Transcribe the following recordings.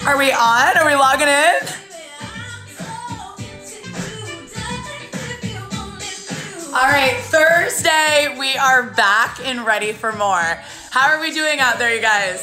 Are we on? Are we logging in? All right, Thursday, we are back and ready for more. How are we doing out there, you guys?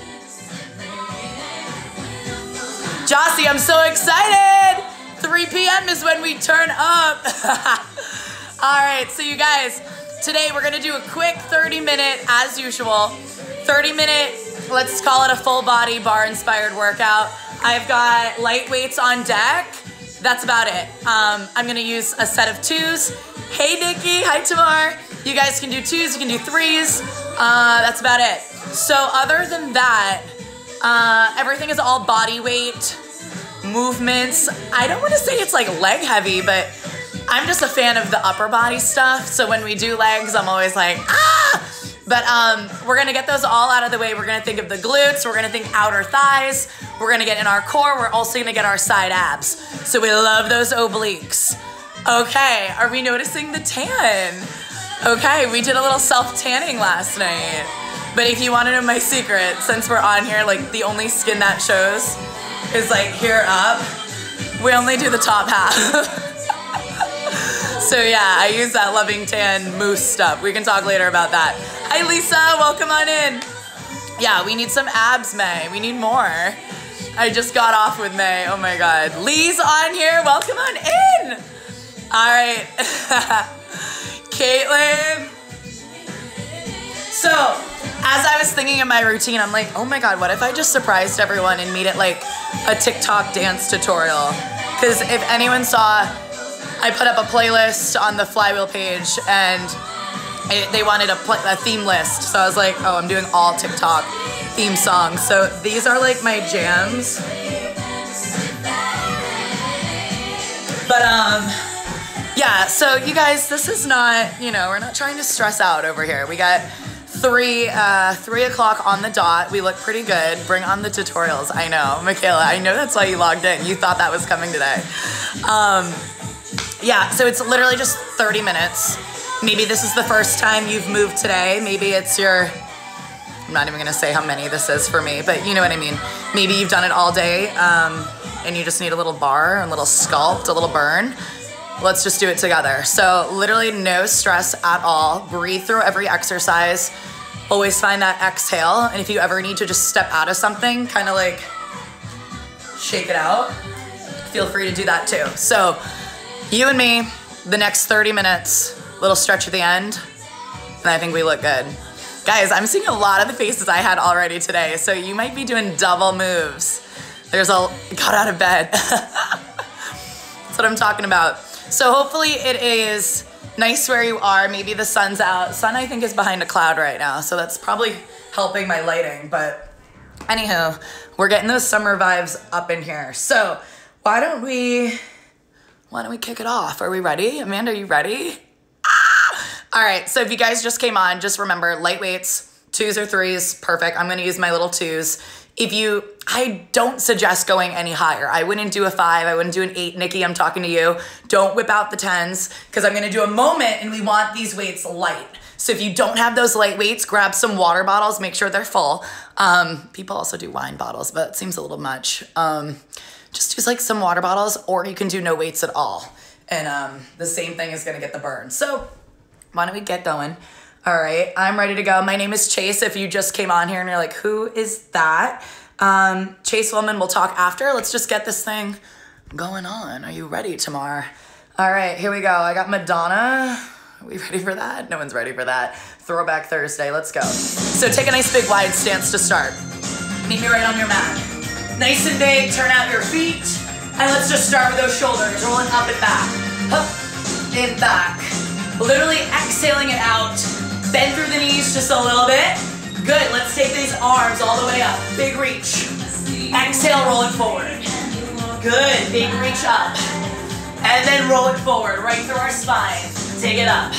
Jossie, I'm so excited. 3 p.m. is when we turn up. All right, so you guys, today we're gonna do a quick 30-minute, as usual, 30-minute, let's call it a full body bar-inspired workout. I've got light weights on deck. That's about it. I'm gonna use a set of 2s. Hey Nikki, hi Tamar. You guys can do 2s, you can do 3s. That's about it. So other than that, everything is all body weight movements. I don't wanna say it's like leg heavy, but I'm just a fan of the upper body stuff. So when we do legs, I'm always like, ah! But we're gonna get those all out of the way. We're gonna think of the glutes, we're gonna think outer thighs, we're gonna get in our core, we're also gonna get our side abs. So we love those obliques. Okay, are we noticing the tan? Okay, we did a little self-tanning last night. But if you wanna know my secret, since we're on here, like the only skin that shows is like here up. We only do the top half. So yeah, I use that Loving Tan mousse stuff. We can talk later about that. Hi Lisa, welcome on in. Yeah, we need some abs, May. We need more. I just got off with May, oh my God. Lee's on here, welcome on in. All right, Caitlin. So, as I was thinking of my routine, I'm like, oh my God, what if I just surprised everyone and made it like a TikTok dance tutorial? Because if anyone saw, I put up a playlist on the Flywheel page and they wanted a theme list. So I was like, oh, I'm doing all TikTok theme songs. So these are like my jams. But yeah, so you guys, this is not, you know, we're not trying to stress out over here. We got 3 o'clock on the dot. We look pretty good. Bring on the tutorials. I know, Michaela, I know that's why you logged in. You thought that was coming today. Yeah, so it's literally just 30 minutes. Maybe this is the first time you've moved today. Maybe it's your, I'm not even gonna say how many this is for me, but you know what I mean. Maybe you've done it all day and you just need a little bar, a little sculpt, a little burn. Let's just do it together. So literally no stress at all. Breathe through every exercise. Always find that exhale. And if you ever need to just step out of something, kind of like shake it out, feel free to do that too. So you and me, the next 30 minutes, little stretch at the end, and I think we look good. Guys, I'm seeing a lot of the faces I had already today, so you might be doing double moves. Got out of bed. That's what I'm talking about. So hopefully it is nice where you are. Maybe the sun's out. Sun, I think, is behind a cloud right now, so that's probably helping my lighting, but anywho, we're getting those summer vibes up in here. So why don't we kick it off? Are we ready? Amanda, are you ready? All right, so if you guys just came on, just remember light weights, 2s or 3s, perfect. I'm gonna use my little 2s. I don't suggest going any higher. I wouldn't do a 5, I wouldn't do an 8. Nikki, I'm talking to you. Don't whip out the 10s because I'm gonna do a moment and we want these weights light. So if you don't have those light weights, grab some water bottles, make sure they're full. People also do wine bottles, but it seems a little much. Just use like some water bottles, or you can do no weights at all. And the same thing is gonna get the burn. So why don't we get going? All right, I'm ready to go. My name is Chase. If you just came on here and you're like, who is that? Chase Woman, we'll talk after. Let's just get this thing going on. Are you ready, Tamar? All right, here we go. I got Madonna. Are we ready for that? No one's ready for that. Throwback Thursday, let's go. So take a nice big wide stance to start. Meet me right on your mat. Nice and big, turn out your feet. And let's just start with those shoulders, rolling up and back. Up and back. Literally exhaling it out. Bend through the knees just a little bit. Good, let's take these arms all the way up. Big reach. Exhale, roll it forward. Good, big reach up. And then roll it forward, right through our spine. Take it up.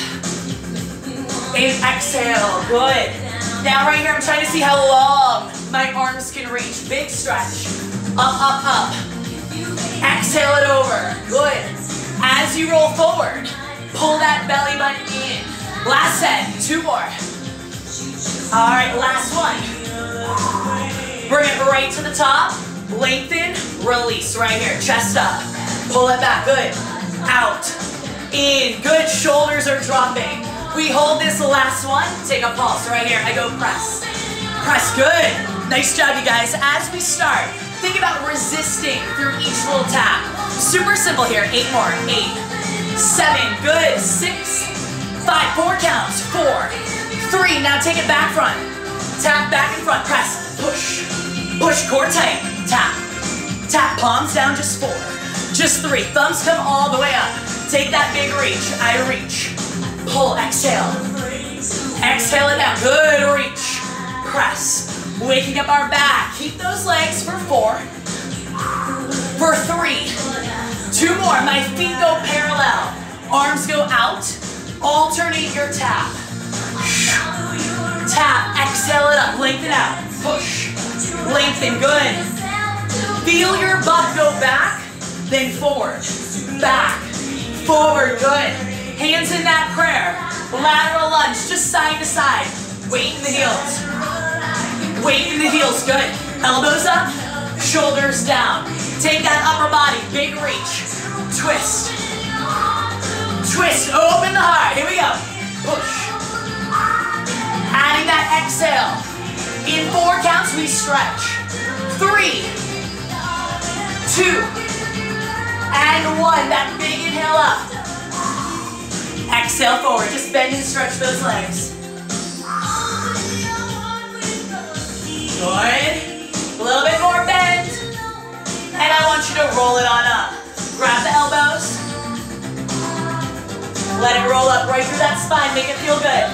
And exhale, good. Now right here, I'm trying to see how long my arms can reach. Big stretch. Up, up, up. Exhale it over. Good. As you roll forward, pull that belly button in. Last set, 2 more. All right, last one. Bring it right to the top. Lengthen, release, right here, chest up. Pull it back, good. Out, in, good, shoulders are dropping. We hold this last one, take a pulse, right here, I go press. Press, good. Nice job, you guys. As we start, think about resisting through each little tap. Super simple here, 8 more, 8, 7, good, 6, 5, 4 counts, 4, 3, now take it back front. Tap back and front, press, push, push, core tight, tap, tap, palms down, just 4, just 3, thumbs come all the way up. Take that big reach, I reach, pull, exhale, exhale it down, good, reach, press, waking up our back, keep those legs for 4, for 3, 2 more, my feet go parallel, arms go out, alternate your tap, tap, exhale it up, lengthen out, push, lengthen, good, feel your butt go back, then forward, back, forward, good, hands in that prayer, lateral lunge, just side to side, weight in the heels, weight in the heels, good, elbows up, shoulders down, take that upper body, big reach, twist, twist, open the heart, here we go, push, adding that exhale, in 4 counts we stretch, 3, 2, and 1, that big inhale up, exhale forward, just bend and stretch those legs, good, a little bit more bend, and I want you to roll it on up, grab the elbows, let it roll up right through that spine, make it feel good.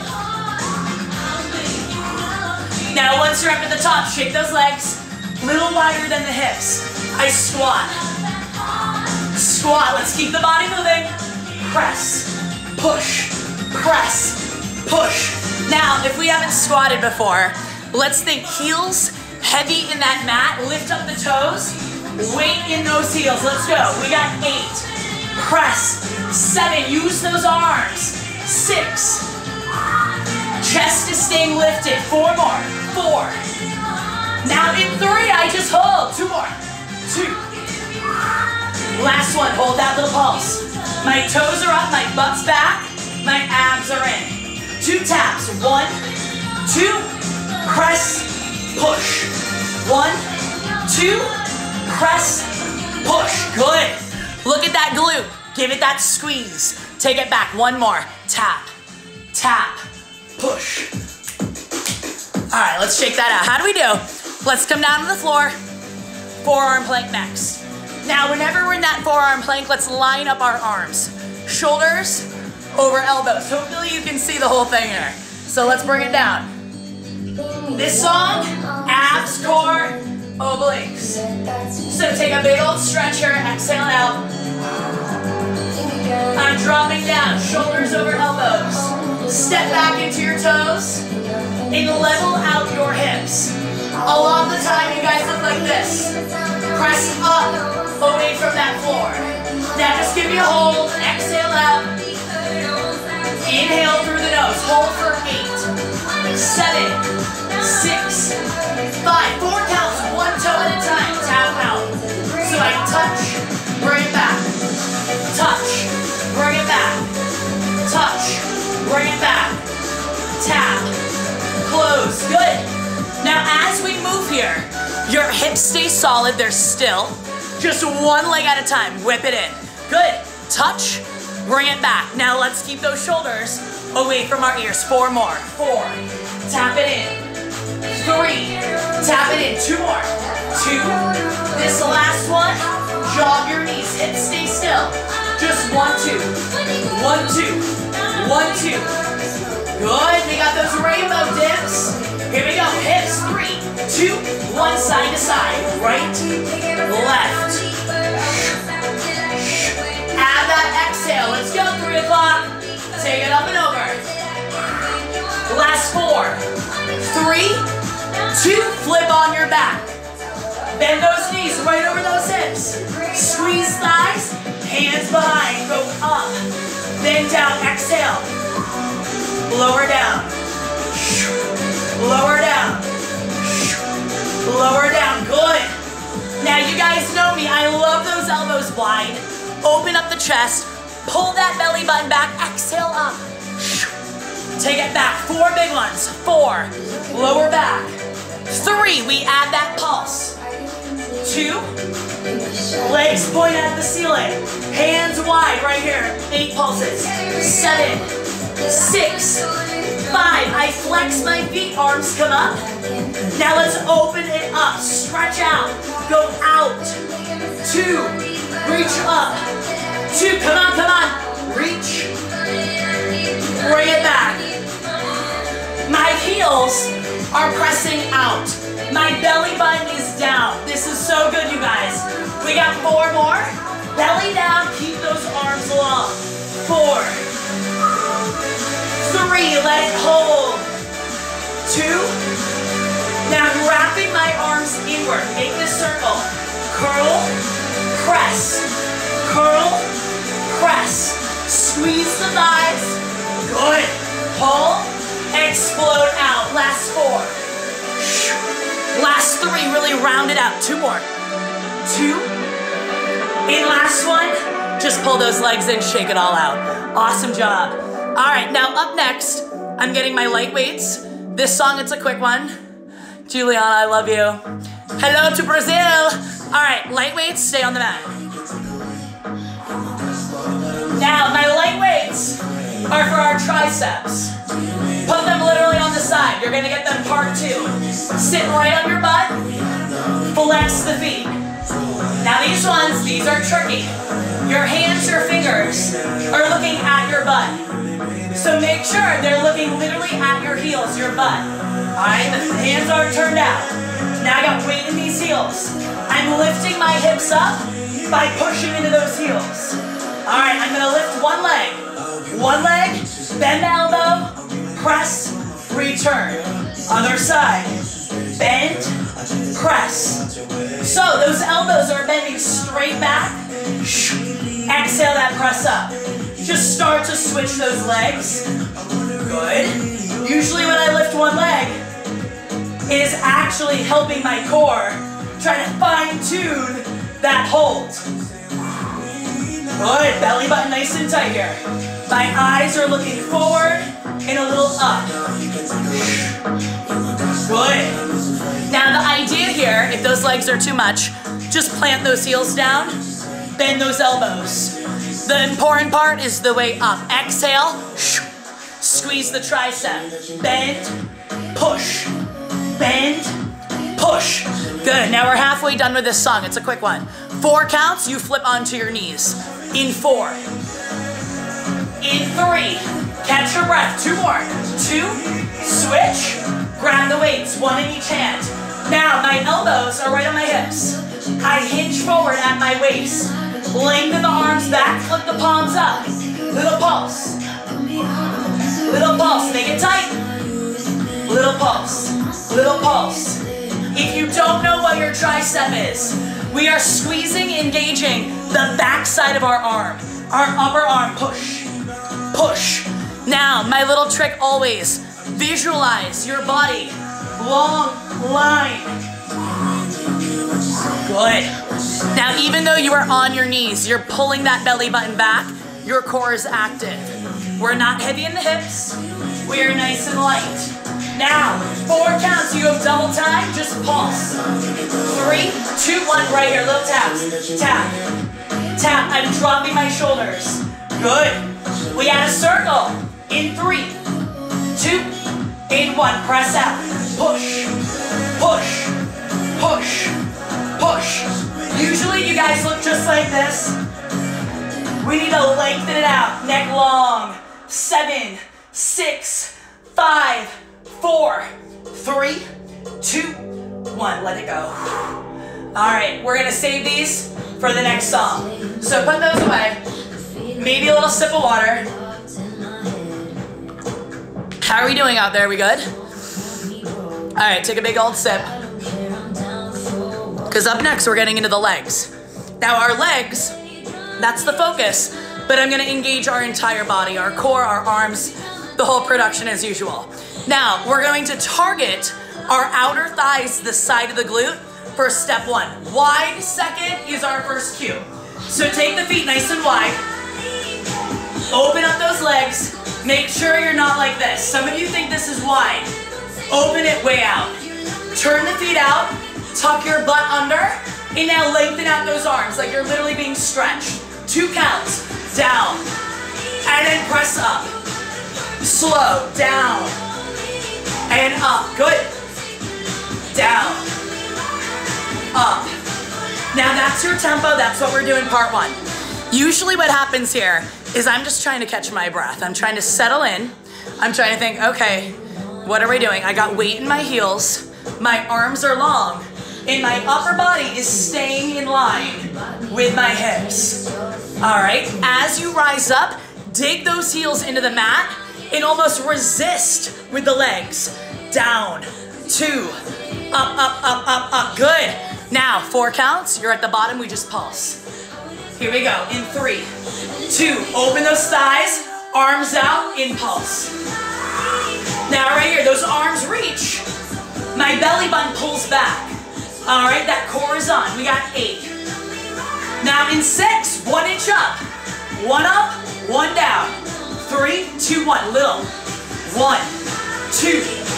Now once you're up at the top, shake those legs, a little wider than the hips. I squat. Squat, let's keep the body moving. Press, push, press, push. Now, if we haven't squatted before, let's think heels heavy in that mat, lift up the toes, weight in those heels, let's go. We got 8, press, 7, use those arms, 6, chest is staying lifted, 4 more, 4. Now in 3, I just hold, 2 more, 2. Last one, hold that little pulse. My toes are up, my butt's back, my abs are in. 2 taps, 1, 2, press, push. 1, 2, press, push, good. Look at that glute, give it that squeeze. Take it back, 1 more, tap, tap, push. All right, let's shake that out. How do we do? Let's come down to the floor, forearm plank next. Now, whenever we're in that forearm plank, let's line up our arms. Shoulders over elbows. Hopefully you can see the whole thing here. So let's bring it down. This song, abs, core, obliques. So take a big old stretch here, exhale out. I'm dropping down, shoulders over elbows. Step back into your toes and level out your hips. A lot of the time you guys look like this. Press up, away from that floor. Now just give me a hold, exhale out. Inhale through the nose, hold for 8, 7, 6, 5, 4 counts, 1 toe at a time, tap out. So I touch, bring it back, touch, bring it back, touch, bring it back, tap, close, good. Now as we move here, your hips stay solid, they're still. Just 1 leg at a time, whip it in. Good, touch, bring it back. Now let's keep those shoulders away from our ears. 4 more, 4, tap it in. 3, tap it in, 2 more, 2. This last one, jog your knees, hips stay still. Just 1, 2, 1, 2, 1, 2. Good, we got those rainbow dips. Here we go, hips, 3, 2, 1, side to side, right, left. Add that exhale, let's go, 3 o'clock. Take it up and over. Last 4, 3, 2, flip on your back. Bend those knees right over those hips. Squeeze thighs, hands behind, go up. Then down, exhale. Lower down. Lower down. Lower down, good. Now you guys know me, I love those elbows wide. Open up the chest, pull that belly button back, exhale up. Take it back, 4 big ones. 4, lower back. 3, we add that pulse. 2, legs point at the ceiling. Hands wide right here, 8 pulses. 7, 6, 5, I flex my feet, arms come up. Now let's open it up, stretch out, go out. 2, reach up. 2, come on, reach. Bring it back. My heels are pressing out. My belly button is down. This is so good, you guys. We got 4 more. Belly down, keep those arms long. 4, 3, let it hold. 2, now I'm wrapping my arms inward. Make this circle. Curl, press, curl, press. Squeeze the thighs. Good. Pull, explode out. Last 4. Last 3, really round it out. 2 more. 2. In last one, just pull those legs in, shake it all out. Awesome job. All right, now up next, I'm getting my light weights. This song, it's a quick one. Juliana, I love you. Hello to Brazil. All right, light weights, stay on the mat. Now, my light weights are for our triceps. Put them literally on the side. You're gonna get them part 2. Sit right on your butt, flex the feet. Now these ones, these are tricky. Your hands or fingers are looking at your butt. So make sure they're looking literally at your heels, your butt. All right, the hands are turned out. Now I got weight in these heels. I'm lifting my hips up by pushing into those heels. All right, I'm gonna lift one leg. One leg, bend the elbow, press, return. Other side, bend, press. So those elbows are bending straight back. Exhale that press up. Just start to switch those legs. Good. Usually when I lift one leg, it is actually helping my core try to fine tune that hold. Good, belly button nice and tight here. My eyes are looking forward and a little up. Good. Now the idea here, if those legs are too much, just plant those heels down, bend those elbows. The important part is the way up. Exhale, squeeze the tricep. Bend, push, bend, push. Good, now we're halfway done with this song. It's a quick one. 4 counts, you flip onto your knees. In 4. In 3. Catch your breath. 2 more. 2. Switch. Grab the weights. 1 in each hand. Now my elbows are right on my hips. I hinge forward at my waist. Lengthen the arms back. Flip the palms up. Little pulse. Little pulse. Make it tight. Little pulse. Little pulse. If you don't know what your tricep is, we are squeezing, engaging the back side of our arm. Our upper arm, push, push. Now, my little trick always, visualize your body, long line. Good. Now, even though you are on your knees, you're pulling that belly button back, your core is active. We're not heavy in the hips, we are nice and light. Now, 4 counts, you have double time, just pulse. 3, 2, 1, right here, little taps. Tap, tap, I'm dropping my shoulders. Good. We add a circle. In 3, 2, in 1, press out. Push, push, push, push. Usually you guys look just like this. We need to lengthen it out, neck long. 7, 6, 5, 4, 3, 2, 1. Let it go. All right, we're gonna save these for the next song. So put those away. Maybe a little sip of water. How are we doing out there? We good? All right, take a big old sip. Because up next, we're getting into the legs. Now our legs, that's the focus, but I'm gonna engage our entire body, our core, our arms, the whole production as usual. Now, we're going to target our outer thighs, the side of the glute, for step one. Wide second is our first cue. So take the feet nice and wide. Open up those legs. Make sure you're not like this. Some of you think this is wide. Open it way out. Turn the feet out. Tuck your butt under. And now lengthen out those arms like you're literally being stretched. 2 counts. Down. And then press up. Slow. Down. And up. Good. Down. Up. Now that's your tempo. That's what we're doing part one. Usually what happens here is I'm just trying to catch my breath. I'm trying to settle in. I'm trying to think, okay, what are we doing? I got weight in my heels. My arms are long. And my upper body is staying in line with my hips. All right, as you rise up, dig those heels into the mat and almost resist with the legs. Down, 2, up, up, up, up, up. Good. Now, 4 counts. You're at the bottom. We just pulse. Here we go. In 3, 2. Open those thighs. Arms out. In pulse. Now, right here, those arms reach. My belly button pulls back. All right, that core is on. We got 8. Now, in 6, 1 inch up. 1 up, 1 down. 3, 2, 1. Little. 1, 2.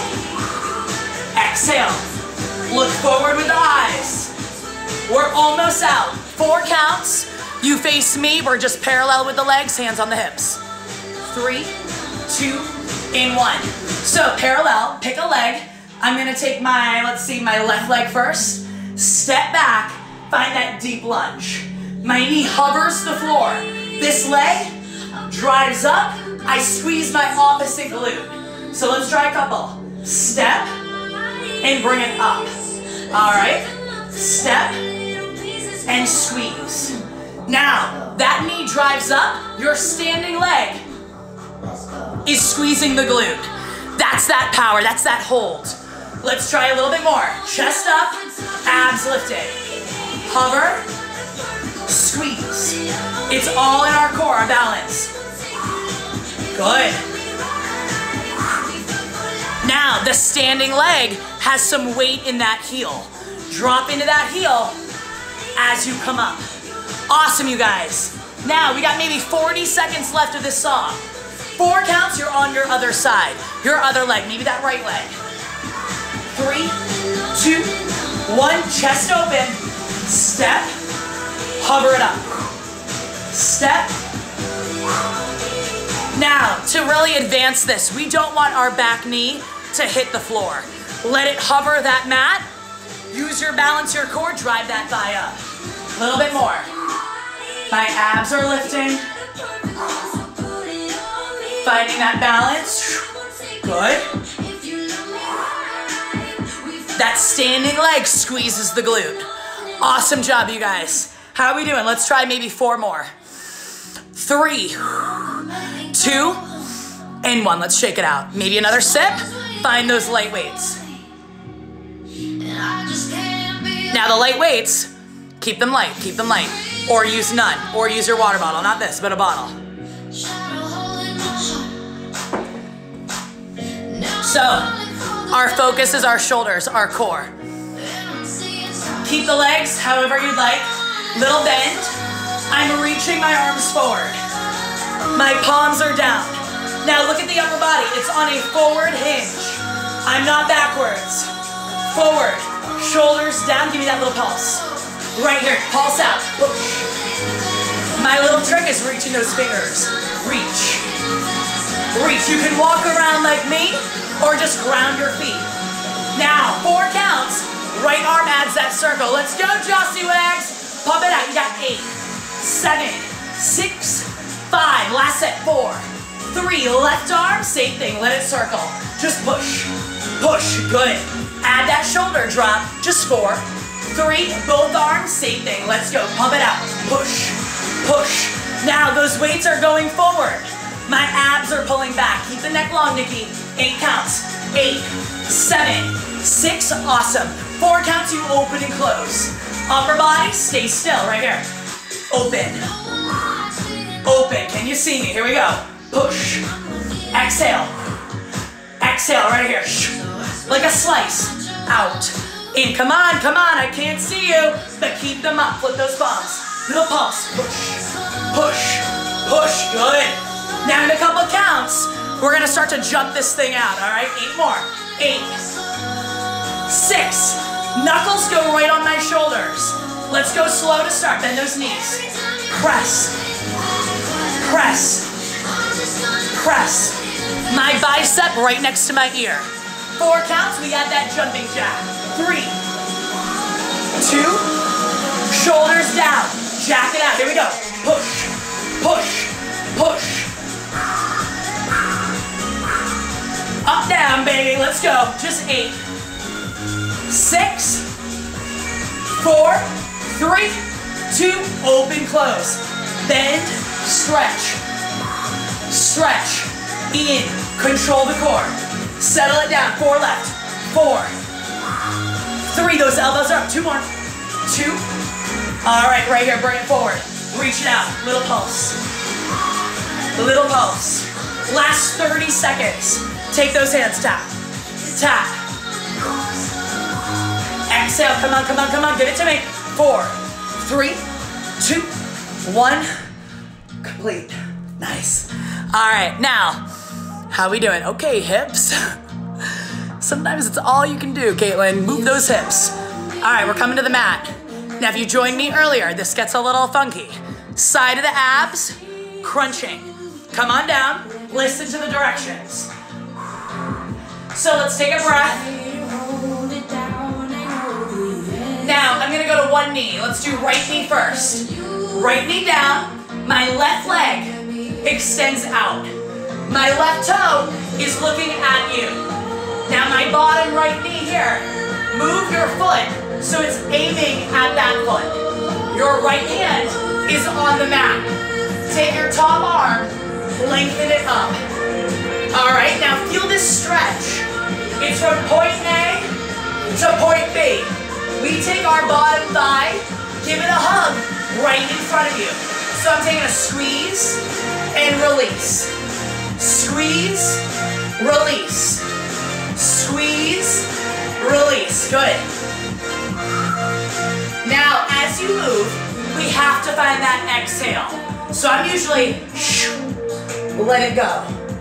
Exhale. Look forward with the eyes. We're almost out. 4 counts. You face me. We're just parallel with the legs, hands on the hips. 3, 2, and 1. So parallel, pick a leg. I'm gonna take my, let's see, my left leg first. Step back, find that deep lunge. My knee hovers the floor. This leg drives up. I squeeze my opposite glute. So let's try a couple. Step and bring it up. All right, step and squeeze. Now, that knee drives up, your standing leg is squeezing the glute. That's that power, that's that hold. Let's try a little bit more. Chest up, abs lifted. Hover, squeeze. It's all in our core, our balance. Good. Now, the standing leg has some weight in that heel. Drop into that heel as you come up. Awesome, you guys. Now, we got maybe 40 seconds left of this song. 4 counts, you're on your other side. Your other leg, maybe that right leg. 3, 2, 1, chest open. Step, hover it up. Step. Now, to really advance this, we don't want our back knee to hit the floor. Let it hover that mat. Use your balance, your core, drive that thigh up. A little bit more. My abs are lifting. Finding that balance. Good. That standing leg squeezes the glute. Awesome job, you guys. How are we doing? Let's try maybe 4 more. 3, 2, and 1. Let's shake it out. Maybe another sip. Find those light weights. Now the light weights, keep them light, keep them light. Or use none, or use your water bottle. Not this, but a bottle. So, our focus is our shoulders, our core. Keep the legs however you'd like. Little bend. I'm reaching my arms forward. My palms are down. Now look at the upper body. It's on a forward hinge. I'm not backwards. Forward. Shoulders down. Give me that little pulse. Right here. Pulse out. Push. My little trick is reaching those fingers. Reach. Reach. You can walk around like me or just ground your feet. Now, 4 counts. Right arm adds that circle. Let's go, Jossie Wags. Pump it out. You got 8, 7, 6, 5. Last set. 4, 3. Left arm. Same thing. Let it circle. Just push. Push. Good. Add that shoulder drop. Just 4, 3. Both arms. Same thing. Let's go. Pump it out. Push. Push. Now those weights are going forward. My abs are pulling back. Keep the neck long, Nikki. 8 counts. 8, 7, 6. Awesome. 4 counts. You open and close. Upper body. Stay still. Right here. Open. Open. Can you see me? Here we go. Push. Exhale. Exhale. Right here. Like a slice. Out. In, come on, I can't see you, but keep them up, flip those palms. Little pulse, push, good. Now in a couple counts, we're gonna start to jump this thing out, all right? 8 more, 8, 6, knuckles go right on my shoulders. Let's go slow to start, bend those knees. Press, my bicep right next to my ear. 4 counts, we got that jumping jack. 3, 2, shoulders down, jack it out, here we go. Push. Up, down, baby, let's go. Just 8, 6, 4, 3, 2, open, close. Bend, stretch, in, control the core. Settle it down, 4 left, 4, 3, those elbows are up, 2 more, 2. All right, right here, bring it forward. Reach it out, little pulse. Last 30 seconds. Take those hands, tap. Exhale, come on, give it to me. 4, 3, 2, 1. Complete, nice. All right, now, how we doing? Okay, hips. Sometimes it's all you can do, Caitlin. Move those hips. All right, we're coming to the mat. Now, if you joined me earlier, this gets a little funky. Side of the abs, crunching. Come on down, listen to the directions. So let's take a breath. Now, I'm gonna go to one knee. Let's do right knee first. Right knee down, my left leg extends out. My left toe is looking at you. Now my bottom right knee here, move your foot so it's aiming at that foot. Your right hand is on the mat. Take your top arm, lengthen it up. All right, now feel this stretch. It's from point A to point B. We take our bottom thigh, give it a hug right in front of you. So I'm taking a squeeze and release. Squeeze, release. Squeeze, release. Good. Now, as you move, we have to find that exhale. So I'm usually let it go.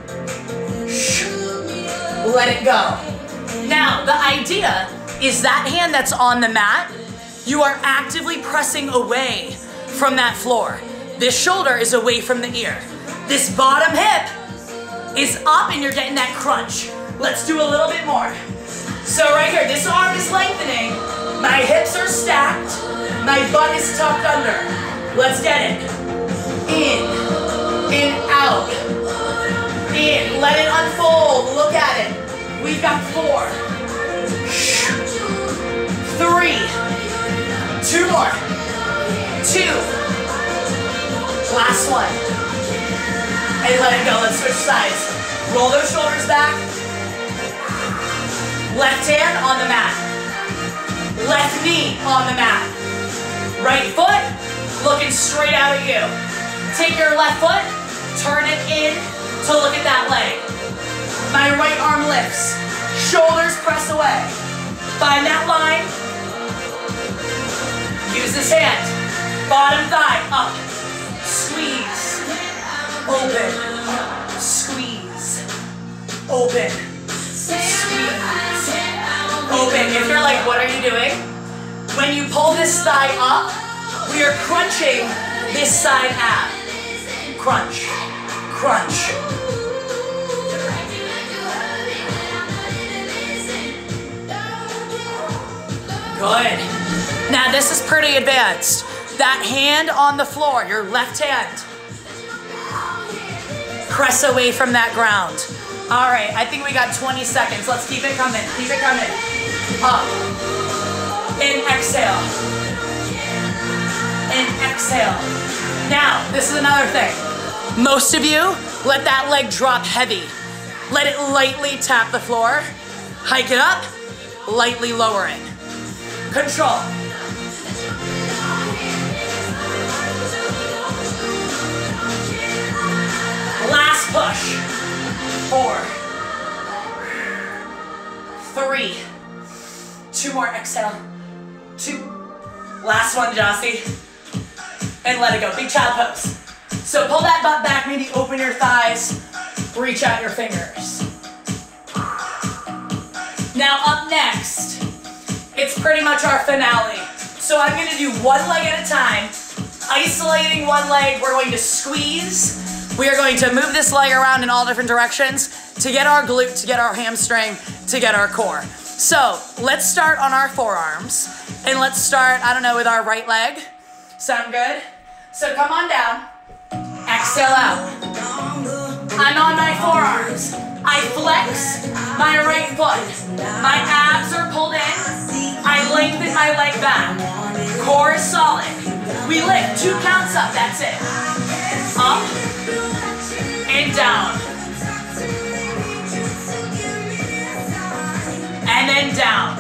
Let it go. Now, the idea is that hand that's on the mat, you are actively pressing away from that floor. This shoulder is away from the ear. This bottom hip is up and you're getting that crunch. Let's do a little bit more. So right here, this arm is lengthening. My hips are stacked. My butt is tucked under. Let's get it. In, out. In, let it unfold. Look at it. We've got 4, 3, 2 more. 2. Last one. And let it go. Let's switch sides. Roll those shoulders back. Left hand on the mat. Left knee on the mat. Right foot looking straight out at you. Take your left foot, turn it in to look at that leg. My right arm lifts. Shoulders press away. Find that line. Use this hand. Bottom thigh up. Squeeze. Open. Squeeze. Open. Squeeze. Open. If you're like, what are you doing? When you pull this thigh up, we are crunching this side ab. Crunch. Crunch. Good. Now this is pretty advanced. That hand on the floor, your left hand. Press away from that ground. All right, I think we got 20 seconds. Let's keep it coming. Keep it coming. Up. And exhale. And exhale. Now, this is another thing. Most of you, let that leg drop heavy. Let it lightly tap the floor. Hike it up, lightly lowering. Control. Last push. 4, 3, 2 more, exhale. 2. Last one, Jossie. And let it go, big child pose. So pull that butt back, maybe open your thighs, reach out your fingers. Now up next, it's pretty much our finale. So I'm gonna do one leg at a time, isolating one leg, we're going to squeeze. We are going to move this leg around in all different directions to get our glute, to get our hamstring, to get our core. So let's start on our forearms, and let's start, I don't know, with our right leg. Sound good? So come on down, exhale out. I'm on my forearms. I flex my right foot. My abs are pulled in. I lengthen my leg back. Core is solid. We lift 2 counts up, that's it. Up and down. And then down.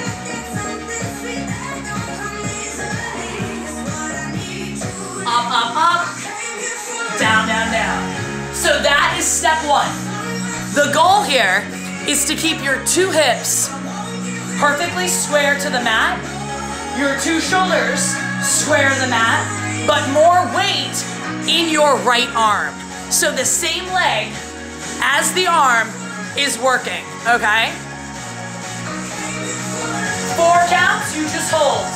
Up, up, up. Down, down, down. So that is step 1. The goal here is to keep your 2 hips perfectly square to the mat, your 2 shoulders square to the mat, but more weight in your right arm. So the same leg as the arm is working, okay? 4 counts, you just hold.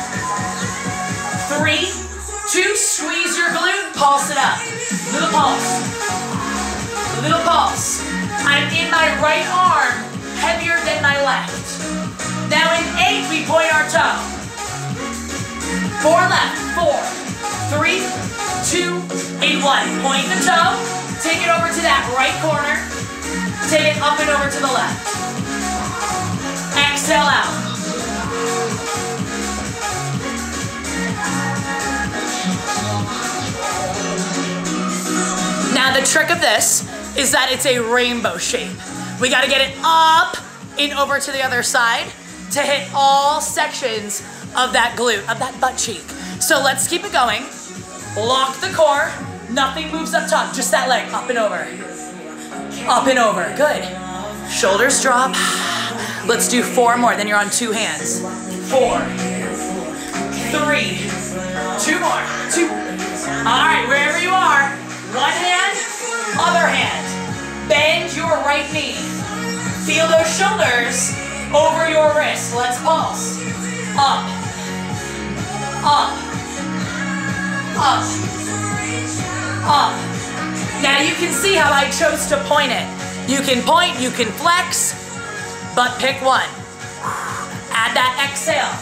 3, 2, squeeze your glute, pulse it up. Little pulse. Little pulse. I'm in my right arm, heavier than my left. Now in 8, we point our toe. 4 left, 4, 3, 2, and 1. Point the toe, take it over to that right corner, take it up and over to the left. Exhale out. Now the trick of this is that it's a rainbow shape. We gotta get it up and over to the other side to hit all sections of that glute, of that butt cheek. So let's keep it going. Lock the core, nothing moves up top, just that leg, up and over. Up and over, good. Shoulders drop. Let's do 4 more, then you're on 2 hands. 4, 3, 2 more, 2. All right, wherever you are, 1 hand, other hand. Bend your right knee. Feel those shoulders over your wrist. Let's pulse. Up, up, up, up. Now you can see how I chose to point it. You can point, you can flex, but pick one. Add that exhale.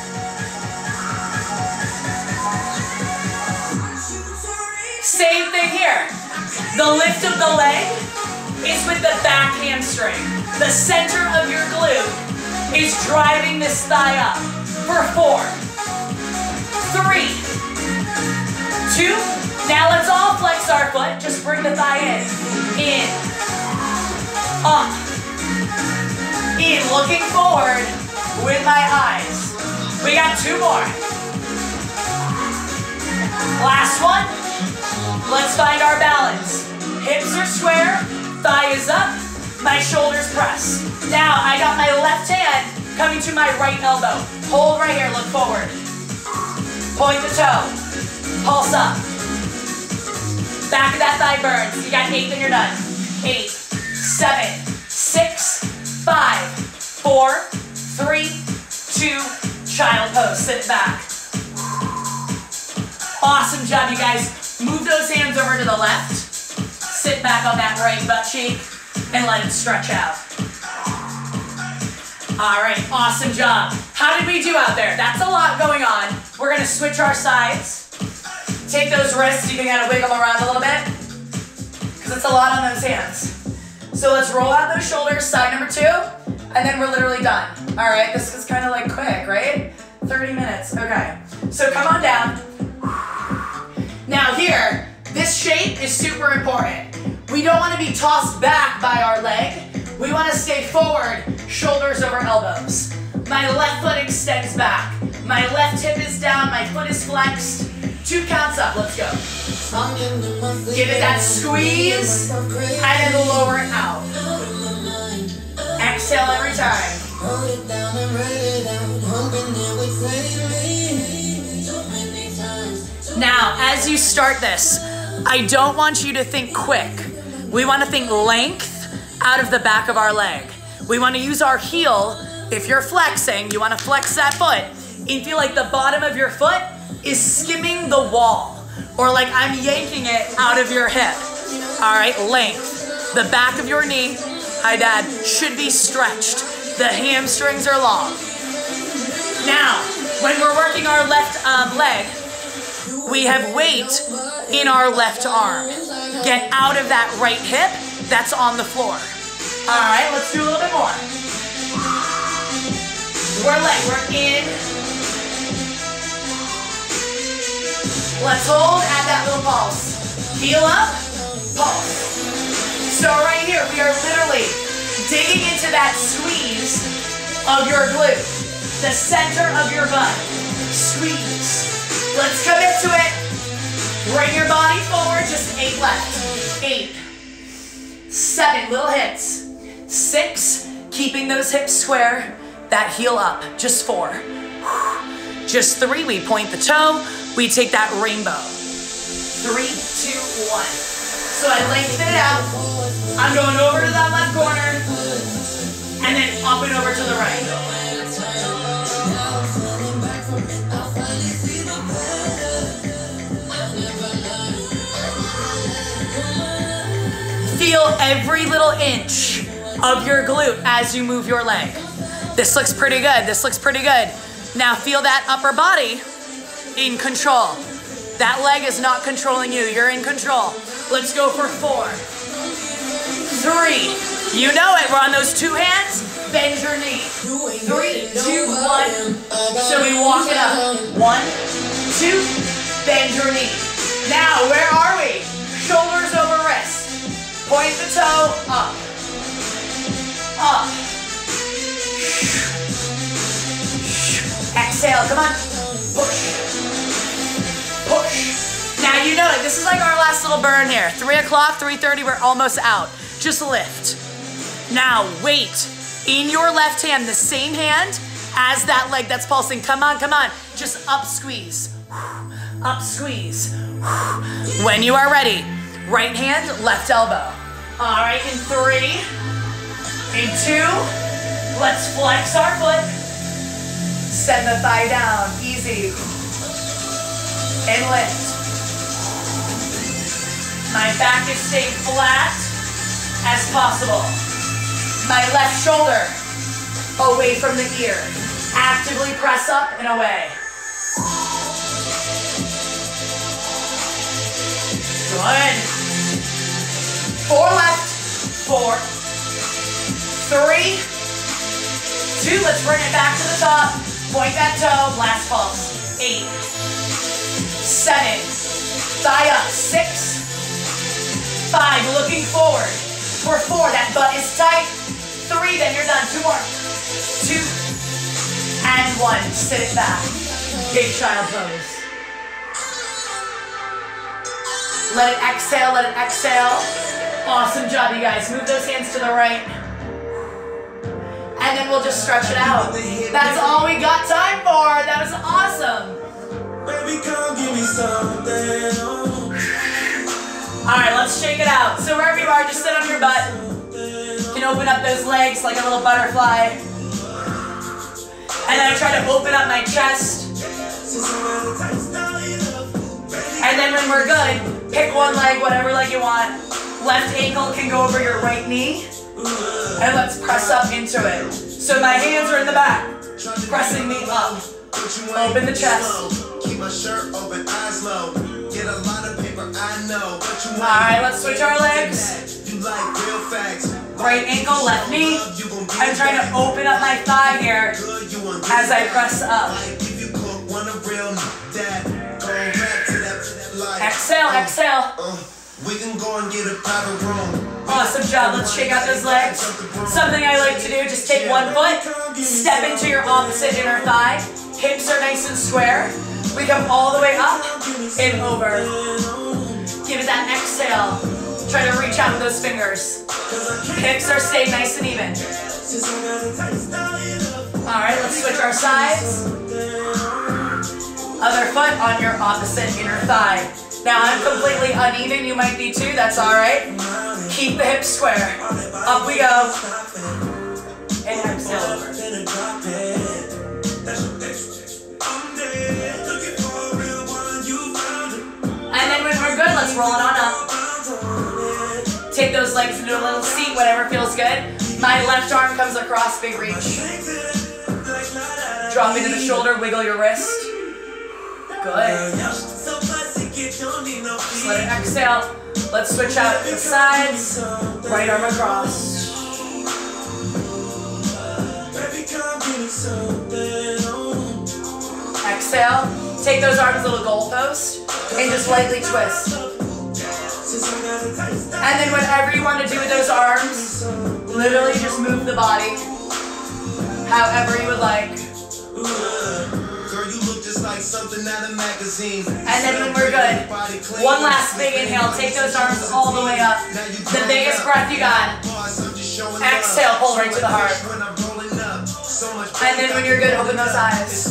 Same thing here. The lift of the leg is with the back hamstring. The center of your glute is driving this thigh up. For 4, 3, 2. Now let's all flex our foot. Just bring the thigh in, up, in. Looking forward with my eyes. We got 2 more. Last one. Let's find our balance. Hips are square, thigh is up, my shoulders press. Now I got my left hand coming to my right elbow. Hold right here, look forward. Point the toe, pulse up. Back of that thigh burns. You got 8, then you're done. 8, 7, 6, 5, 4, 3, 2, child pose. Sit back. Awesome job, you guys. Move those hands over to the left. Sit back on that right butt cheek and let it stretch out. All right, awesome job. How did we do out there? That's a lot going on. We're gonna switch our sides. Take those wrists, you can kind of wiggle around a little bit because it's a lot on those hands. So let's roll out those shoulders, side number 2, and then we're literally done. All right, this is kind of like quick, right? 30 minutes, okay. So come on down. Now here, this shape is super important. We don't want to be tossed back by our leg. We want to stay forward, shoulders over elbows. My left foot extends back. My left hip is down, my foot is flexed. 2 counts up, let's go. Give it that squeeze, and then lower it out. Exhale every time. Now, as you start this, I don't want you to think quick. We want to think length out of the back of our leg. We want to use our heel. If you're flexing, you want to flex that foot and feel like the bottom of your foot is skimming the wall, or like I'm yanking it out of your hip. All right, length. The back of your knee, hi dad, should be stretched. The hamstrings are long. Now, when we're working our left leg, we have weight in our left arm. Get out of that right hip that's on the floor. All right, let's do a little bit more. We're in. Let's hold at that little pulse. Heel up, pulse. So right here, we are literally digging into that squeeze of your glute, the center of your butt. Squeeze. Let's commit to it. Bring your body forward, just 8 left. 8, 7, little hits. 6, keeping those hips square, that heel up, just 4. Just 3, we point the toe, we take that rainbow. 3, 2, 1. So I lengthen it out. I'm going over to that left corner, and then up and over to the right. Feel every little inch of your glute as you move your leg. This looks pretty good. This looks pretty good. Now feel that upper body in control. That leg is not controlling you. You're in control. Let's go for 4, 3. You know it. We're on those 2 hands. Bend your knee. 3, 2, 1. So we walk it up. 1, 2. Bend your knee. Now, where are we? Shoulders over wrist. Point the toe up. Up. Exhale, come on. Push. Push. Now you know it. This is like our last little burn here. 3 o'clock, 3:30, we're almost out. Just lift. Now weight in your left hand, the same hand as that leg that's pulsing. Come on, come on. Just up squeeze. Up squeeze. When you are ready, right hand, left elbow. All right, in 3, in 2, let's flex our foot. Send the thigh down, easy. And lift. My back is staying flat as possible. My left shoulder away from the ear. Actively press up and away. Good. 4 left. 4, 3, 2. Let's bring it back to the top. Point that toe. Last pulse. 8, 7. Thigh up. 6, 5. Looking forward. For 4. That butt is tight. 3. Then you're done. 2 more. 2 and 1. Sit it back. Big child pose. Let it exhale, let it exhale. Awesome job, you guys. Move those hands to the right. And then we'll just stretch it out. That's all we got time for. That was awesome. Baby, come give me something. All right, let's shake it out. So wherever you are, just sit on your butt. You can open up those legs like a little butterfly. And then I try to open up my chest. And then when we're good, pick one leg, whatever leg you want. Left ankle can go over your right knee. And let's press up into it. So my hands are in the back, pressing me up. Open the chest. Keep my shirt open, eyes low. Get a lot of paper, I know. Alright, let's switch our legs. Right ankle, left knee. I'm trying to open up my thigh here as I press up. Exhale, exhale. We can go and get a private room. Awesome job. Let's shake out those legs. Something I like to do, just take one foot, step into your opposite inner thigh. Hips are nice and square. We come all the way up and over. Give it that exhale. Try to reach out with those fingers. Hips are staying nice and even. All right, let's switch our sides. Other foot on your opposite inner thigh. Now I'm completely uneven, you might be too, that's all right. Keep the hips square. Up we go. And exhale over. And then when we're good, let's roll it on up. Take those legs into a little seat, whatever feels good. My left arm comes across, big reach. Drop into the shoulder, wiggle your wrist. Good. Just let it exhale. Let's switch out the sides. Right arm across. Exhale. Take those arms, little goalpost, and just lightly twist. And then whatever you want to do with those arms, literally just move the body however you would like. And then when we're good, one last big inhale. Take those arms all the way up. The biggest breath you got. Exhale, pull right to the heart. And then when you're good, open those eyes.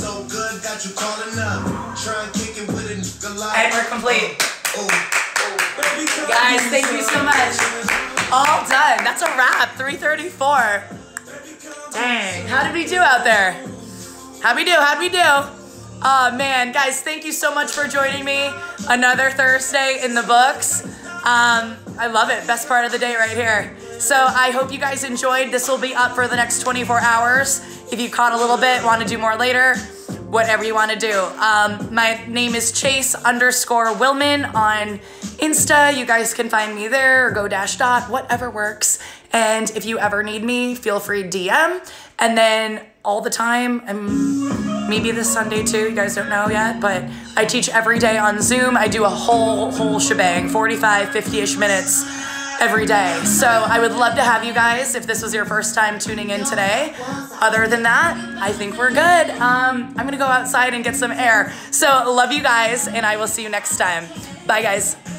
And we're complete. Guys, thank you so much. All done. That's a wrap. 3:34. Dang. How did we do out there? How'd we do? How'd we do? Oh, man. Guys, thank you so much for joining me. Another Thursday in the books. I love it. Best part of the day right here. So I hope you guys enjoyed. This will be up for the next 24 hours. If you caught a little bit, want to do more later, whatever you want to do. My name is Chase_Willman on Insta. You guys can find me there or go _, whatever works. And if you ever need me, feel free DM. And then all the time, maybe this Sunday too, you guys don't know yet, but I teach every day on Zoom. I do a whole shebang, 45, 50-ish minutes every day. So I would love to have you guys if this was your first time tuning in today. Other than that, I think we're good. I'm gonna go outside and get some air. So love you guys, and I will see you next time. Bye guys.